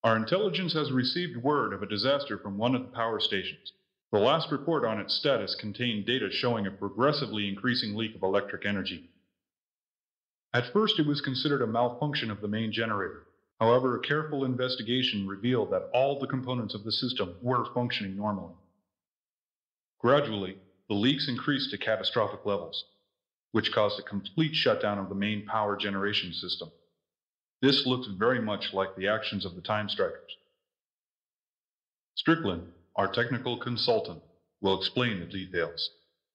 Our intelligence has received word of a disaster from one of the power stations. The last report on its status contained data showing a progressively increasing leak of electric energy. At first, it was considered a malfunction of the main generator. However, a careful investigation revealed that all the components of the system were functioning normally. Gradually, the leaks increased to catastrophic levels, which caused a complete shutdown of the main power generation system. This looks very much like the actions of the Time Strikers. Strickland, our technical consultant, will explain the details.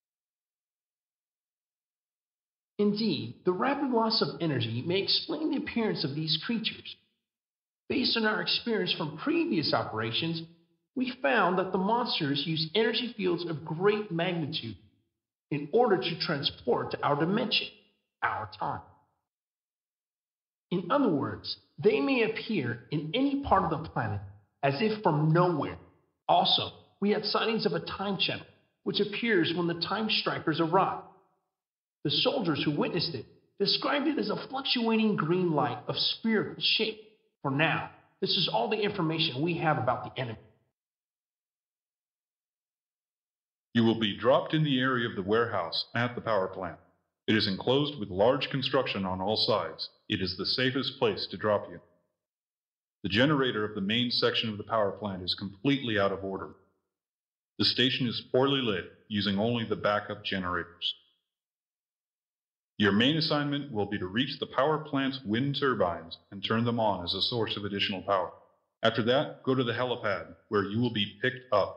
Indeed, the rapid loss of energy may explain the appearance of these creatures. Based on our experience from previous operations, we found that the monsters use energy fields of great magnitude in order to transport to our dimension, our time. In other words, they may appear in any part of the planet as if from nowhere. Also, we had sightings of a time channel, which appears when the Time Strikers arrive. The soldiers who witnessed it described it as a fluctuating green light of spherical shape. For now, this is all the information we have about the enemy. You will be dropped in the area of the warehouse at the power plant. It is enclosed with large construction on all sides. It is the safest place to drop you. The generator of the main section of the power plant is completely out of order. The station is poorly lit, using only the backup generators. Your main assignment will be to reach the power plant's wind turbines and turn them on as a source of additional power. After that, go to the helipad, where you will be picked up.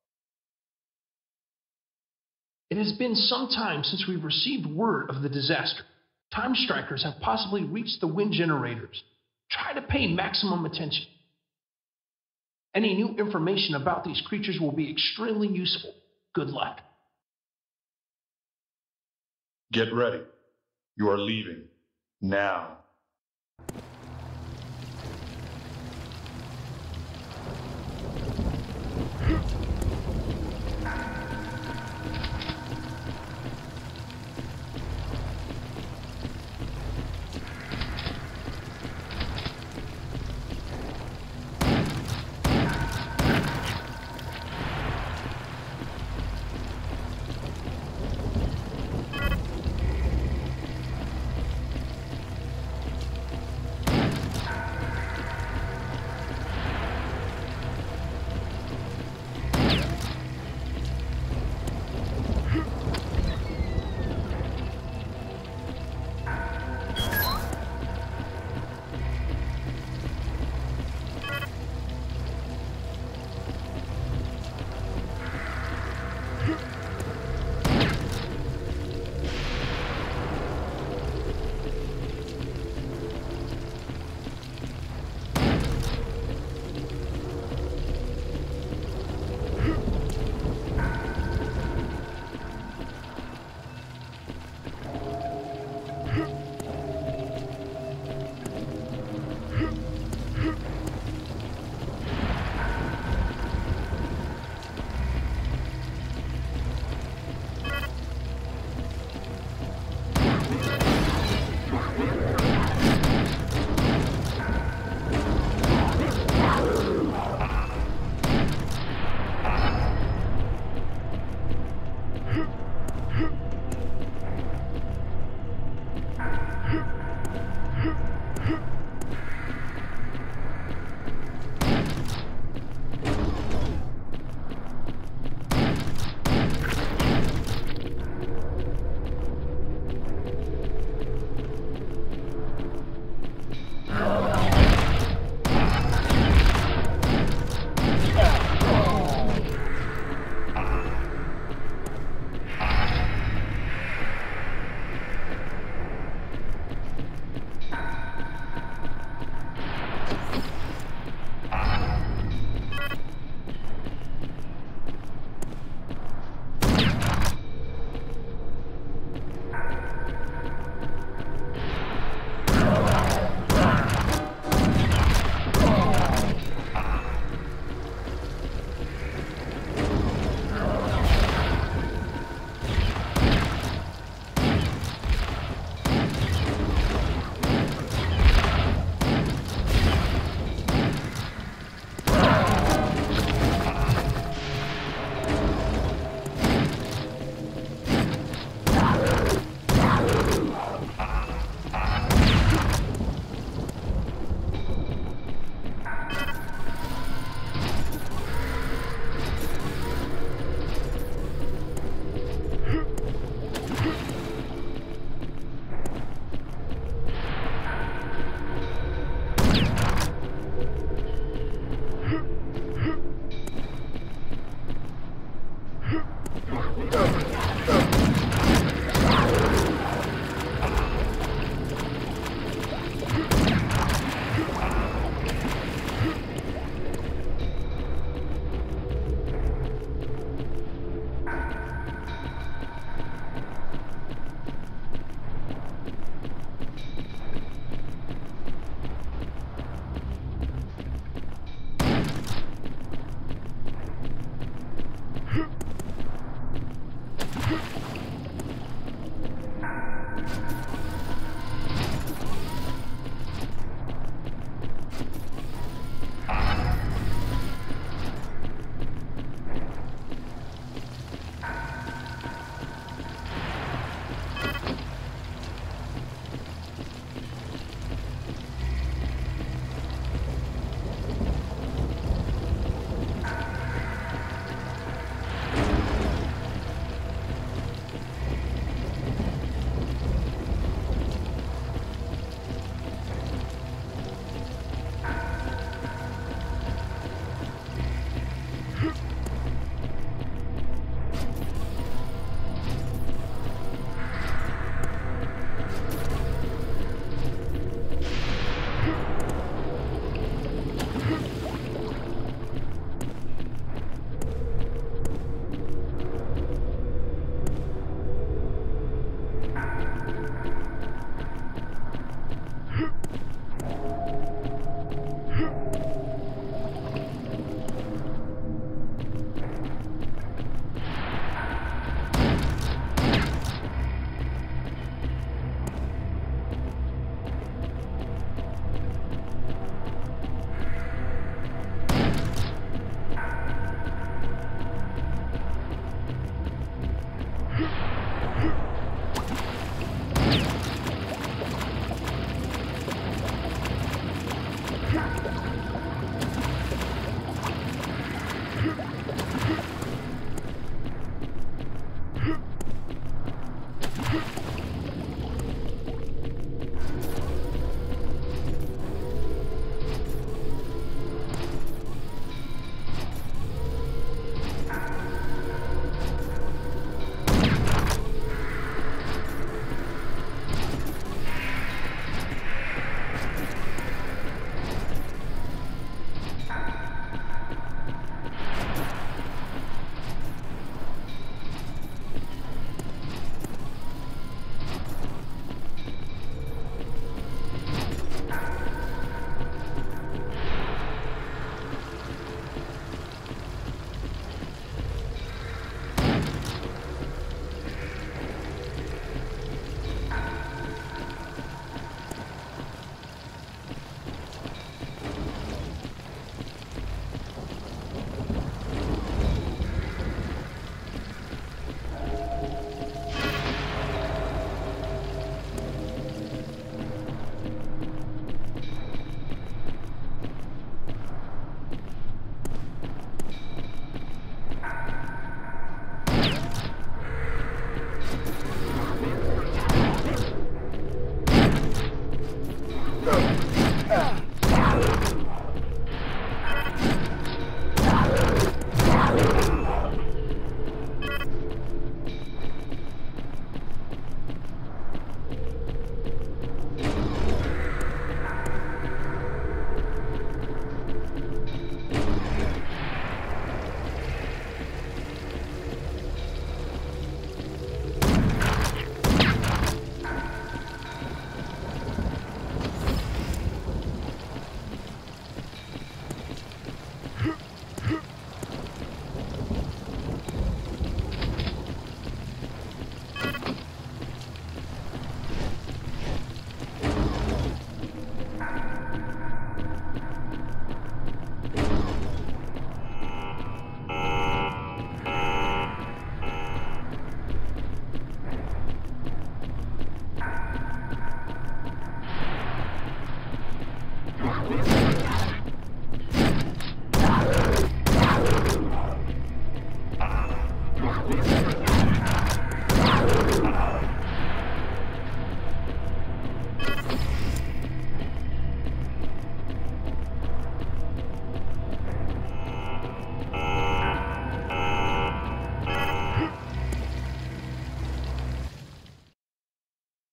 It has been some time since we've received word of the disaster. Time Strikers have possibly reached the wind generators. Try to pay maximum attention. Any new information about these creatures will be extremely useful. Good luck. Get ready. You are leaving now.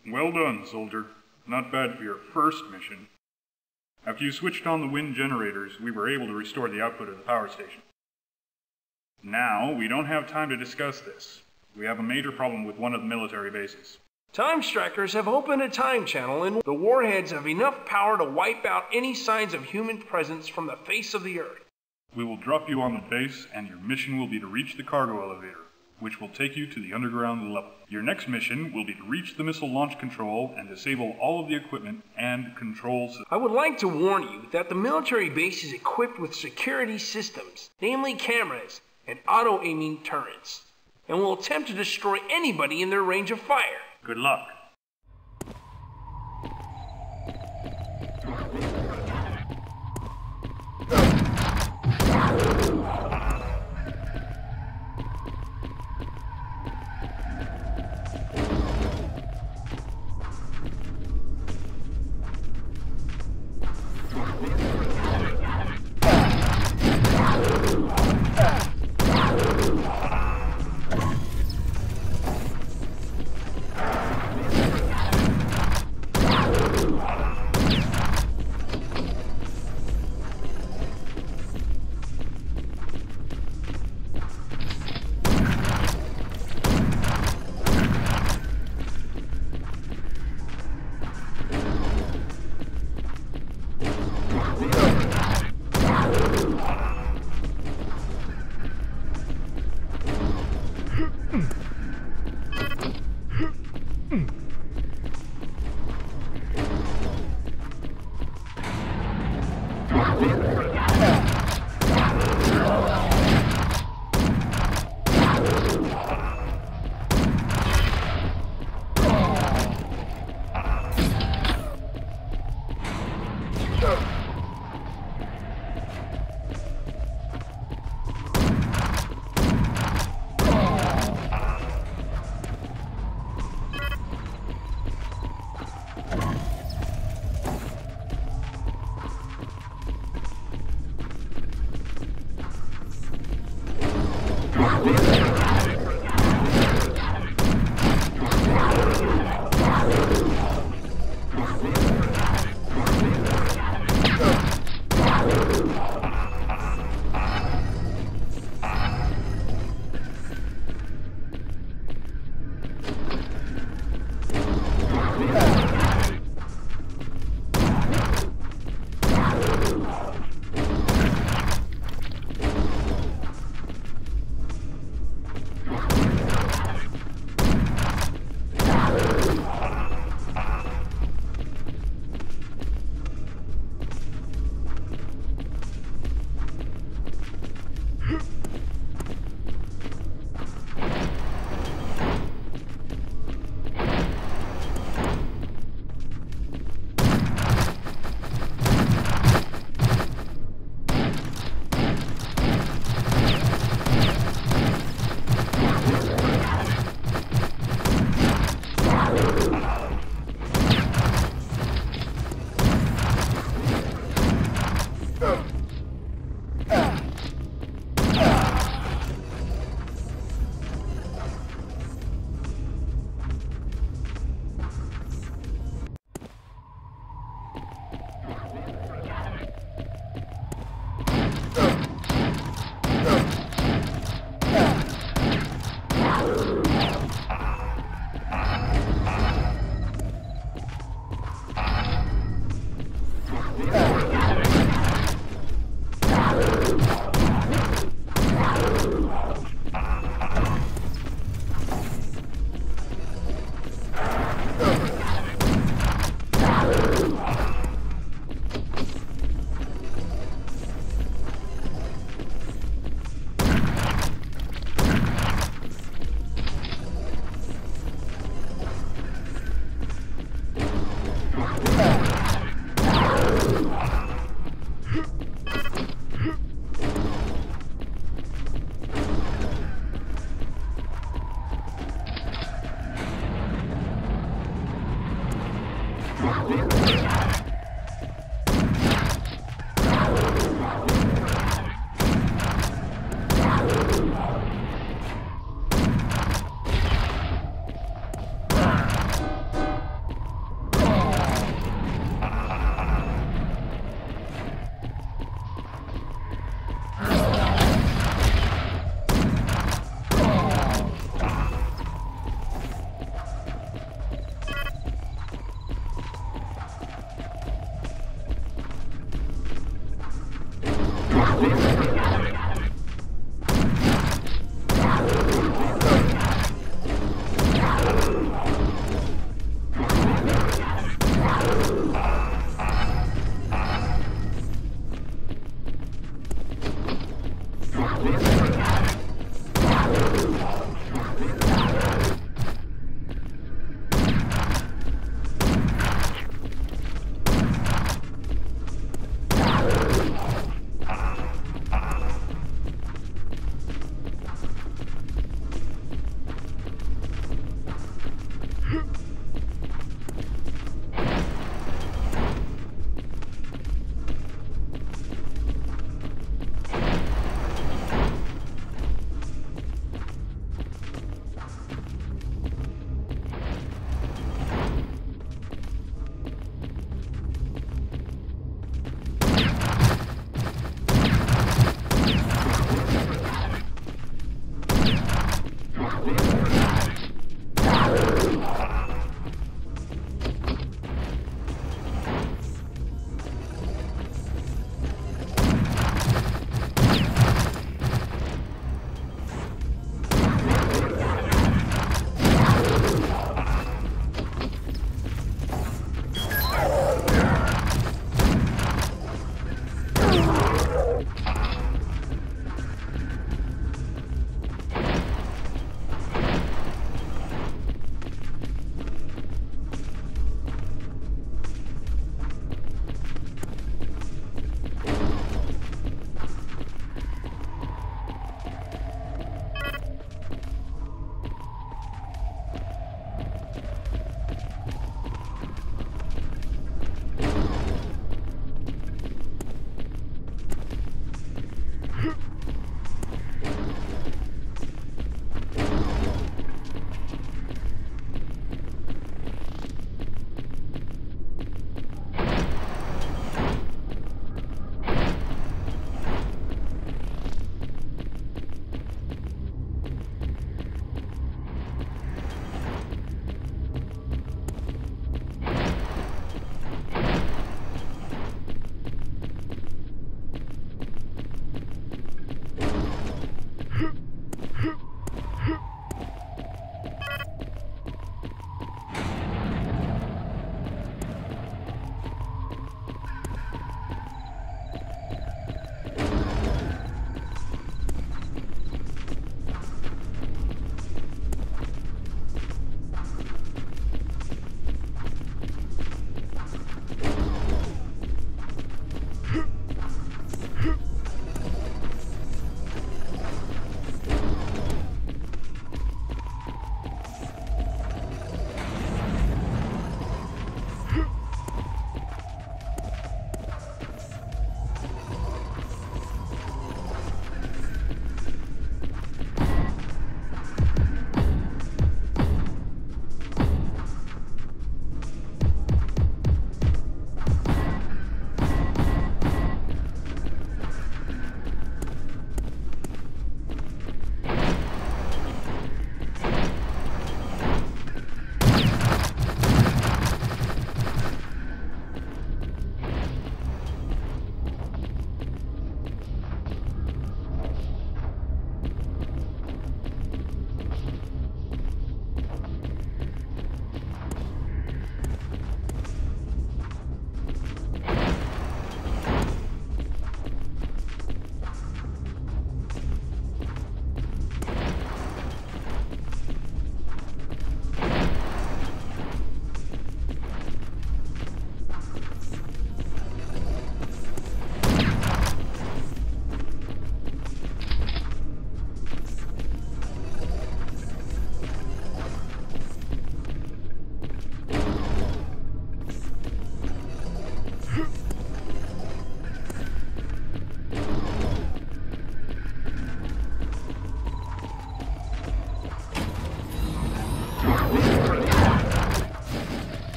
Well done, soldier. Not bad for your first mission. After you switched on the wind generators, we were able to restore the output of the power station. Now, we don't have time to discuss this. We have a major problem with one of the military bases. Time Strikers have opened a time channel, and the warheads have enough power to wipe out any signs of human presence from the face of the Earth. We will drop you on the base, and your mission will be to reach the cargo elevator, which will take you to the underground level. Your next mission will be to reach the missile launch control and disable all of the equipment and controls. I would like to warn you that the military base is equipped with security systems, namely cameras and auto-aiming turrets, and will attempt to destroy anybody in their range of fire. Good luck.